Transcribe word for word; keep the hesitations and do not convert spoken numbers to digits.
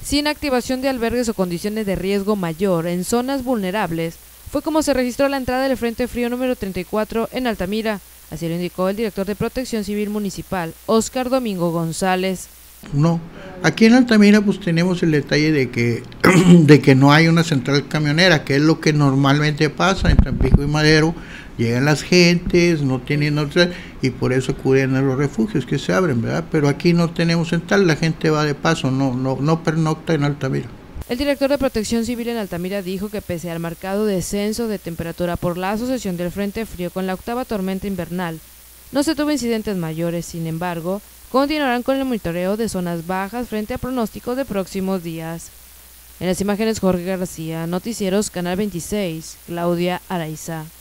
sin activación de albergues o condiciones de riesgo mayor en zonas vulnerables, fue como se registró la entrada del Frente Frío número treinta y cuatro en Altamira, así lo indicó el director de Protección Civil Municipal, Óscar Domingo González. No, aquí en Altamira pues tenemos el detalle de que, de que no hay una central camionera, que es lo que normalmente pasa en Tampico y Madero. Llegan las gentes, no tienen otra, y por eso acuden a los refugios que se abren, ¿verdad? Pero aquí no tenemos central, la gente va de paso, no, no, no pernocta en Altamira. El director de Protección Civil en Altamira dijo que pese al marcado descenso de temperatura por la asociación del Frente Frío con la octava tormenta invernal, no se tuvo incidentes mayores. Sin embargo, continuarán con el monitoreo de zonas bajas frente a pronósticos de próximos días. En las imágenes, Jorge García, Noticieros Canal veintiséis, Claudia Araiza.